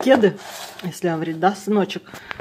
кеды, если говорить, да, сыночек.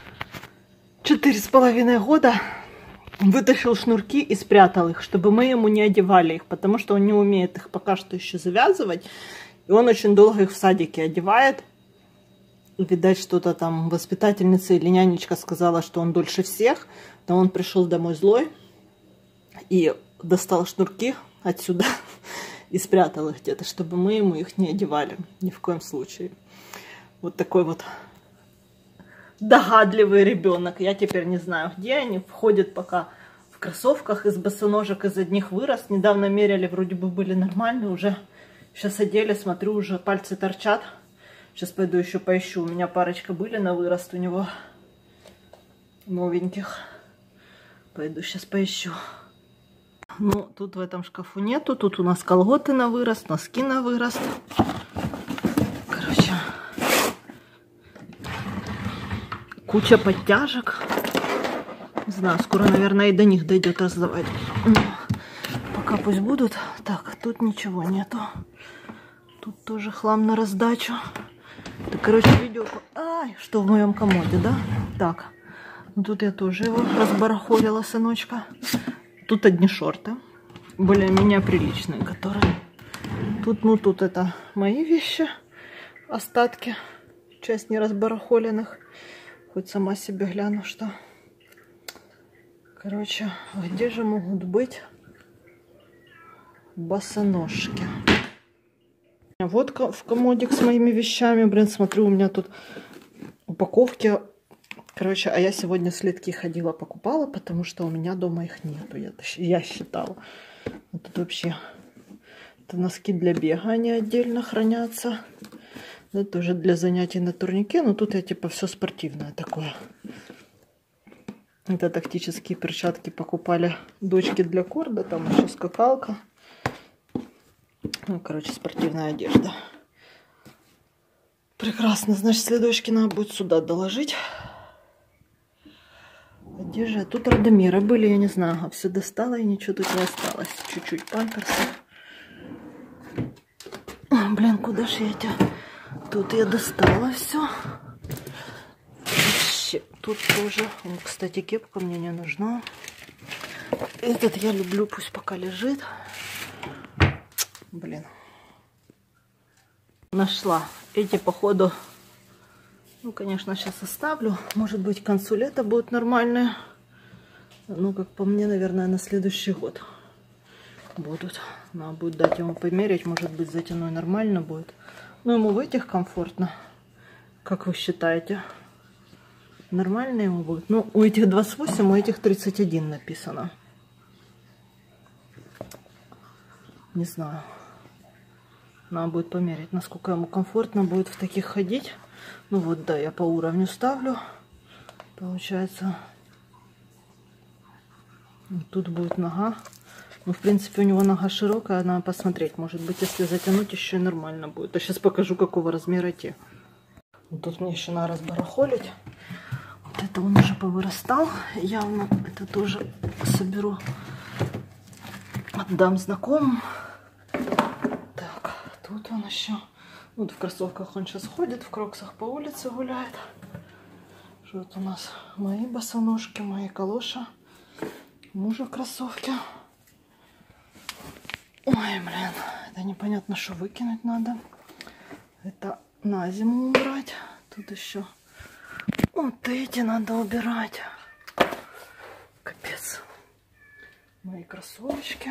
4,5 года вытащил шнурки и спрятал их, чтобы мы ему не одевали их, потому что он не умеет их пока что еще завязывать. И он очень долго их в садике одевает. Видать, что-то там воспитательница или нянечка сказала, что он дольше всех. Но он пришел домой злой и достал шнурки отсюда и спрятал их где-то, чтобы мы ему их не одевали. Ни в коем случае. Вот такой вот догадливый ребенок. Я теперь не знаю, где они. Входят пока в кроссовках из босоножек, из одних вырос. Недавно меряли, вроде бы были нормальные. Уже сейчас одели, смотрю, уже пальцы торчат. Сейчас пойду еще поищу. У меня парочка были на вырост у него новеньких. Пойду сейчас поищу. Ну, тут в этом шкафу нету. Тут у нас колготы на вырост, носки на вырост. Короче, куча подтяжек. Не знаю, скоро, наверное, и до них дойдет раздавать. Но пока пусть будут. Так, тут ничего нету. Тут тоже хлам на раздачу. Это, короче, видео... Ай, что в моем комоде, да? Так, ну тут я тоже его разбарахолила, сыночка. Тут одни шорты, более-менее приличные, которые... Тут, ну, тут это мои вещи, остатки, часть не разбарахоленных. Хоть сама себе гляну, что... Короче, где же могут быть босоножки? Вот в комодик с моими вещами. Блин, смотрю, у меня тут упаковки. Короче, а я сегодня слитки ходила, покупала, потому что у меня дома их нету. Я считала. Вот тут вообще это носки для бега, они отдельно хранятся. Это тоже для занятий на турнике. Но тут я типа все спортивное такое. Это тактические перчатки покупали дочке для корда. Там еще скакалка. Ну, короче, спортивная одежда. Прекрасно. Значит, следующий надо будет сюда доложить. Одежда. Тут родомеры были, я не знаю. А все достала и ничего тут не осталось. Чуть-чуть памперсов. Блин, куда же я тебя? Тут я достала все. Тут тоже. Кстати, кепка мне не нужна. Этот я люблю, пусть пока лежит. Блин. Нашла. Эти, походу, ну, конечно, сейчас оставлю. Может быть, к концу лета будут нормальные. Ну, как по мне, наверное, на следующий год будут. Надо будет дать ему померить. Может быть, затяной нормально будет. Но ему в этих комфортно. Как вы считаете? Нормально ему будет? Ну, у этих 28, у этих 31 написано. Не знаю. Надо будет померить, насколько ему комфортно будет в таких ходить. Ну вот, да, я по уровню ставлю. Получается, вот тут будет нога. Ну, в принципе, у него нога широкая, надо посмотреть. Может быть, если затянуть, еще и нормально будет. А сейчас покажу, какого размера те. Вот тут мне еще надо разбарахолить. Вот это он уже повырастал. Явно это тоже соберу. Отдам знакомым. Тут он еще. Вот в кроссовках он сейчас ходит, в кроксах по улице гуляет. Что это у нас? Мои босоножки, мои калоши. Мужа кроссовки. Ой, блин, это непонятно, что выкинуть надо. Это на зиму убрать. Тут еще вот эти надо убирать. Капец. Мои кроссовочки.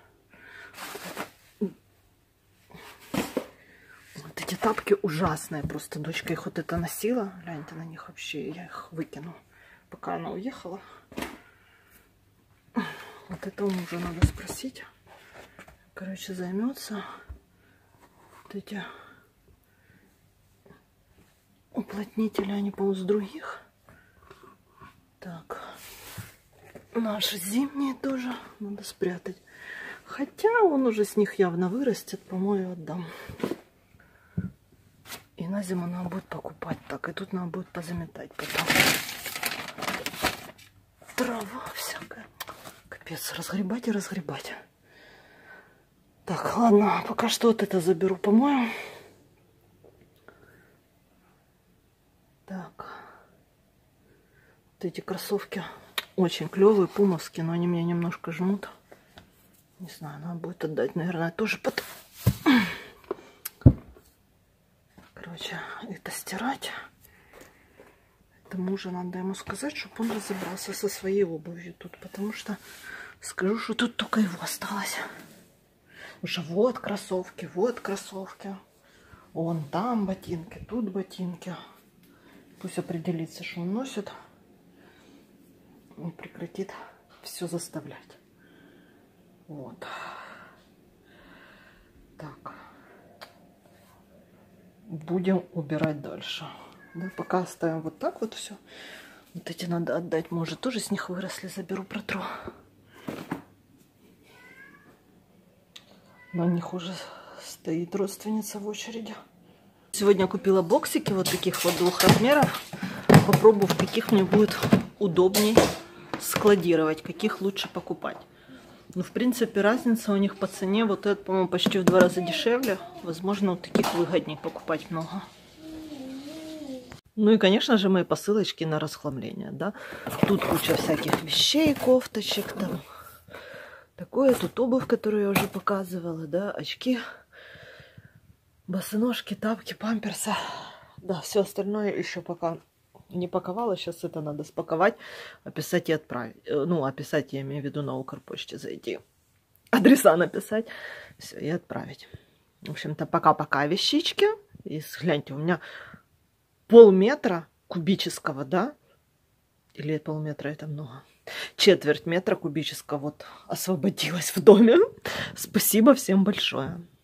Вот эти тапки ужасные. Просто дочка их вот это носила. Гляньте на них вообще. Я их выкину, пока она уехала. Вот это у мужа надо спросить. Короче, займется. Вот эти уплотнители, они полз других. Так. Наши зимние тоже надо спрятать. Хотя он уже с них явно вырастет, по-моему, отдам. И на зиму надо будет покупать. Так, и тут надо будет позаметать потом. Трава всякая. Капец, разгребать и разгребать. Так, ладно, пока что вот это заберу, по-моему. Так. Вот эти кроссовки очень клевые, пумовские, но они меня немножко жмут. Не знаю, надо будет отдать, наверное, тоже потом. Короче, это стирать. Это мужа надо ему сказать, чтобы он разобрался со своей обувью тут, потому что скажу, что тут только его осталось. Уже вот кроссовки, вот кроссовки. Вон там ботинки, тут ботинки. Пусть определится, что он носит. И прекратит все заставлять. Вот. Так. Будем убирать дальше. Да, пока оставим вот так вот все. Вот эти надо отдать. Может, тоже с них выросли. Заберу, протру. На них уже стоит родственница в очереди. Сегодня купила боксики вот таких вот 2 размеров. Попробую, в каких мне будет удобней складировать, каких лучше покупать. Ну, в принципе, разница у них по цене. Вот этот, по-моему, почти в 2 раза дешевле. Возможно, вот таких выгоднее покупать много. Ну и, конечно же, мои посылочки на расхламление, да. Тут куча всяких вещей, кофточек, там. Такое, тут обувь, которую я уже показывала, да, очки, босоножки, тапки, памперсы. Да, все остальное еще пока не паковала. Сейчас это надо спаковать, описать и отправить. Ну, описать, я имею в виду, на Укрпочте зайти. Адреса написать. Все, и отправить. В общем-то, пока-пока вещички. И гляньте, у меня полметра кубического, да? Или полметра это много? Четверть метра кубического вот освободилась в доме. Спасибо всем большое.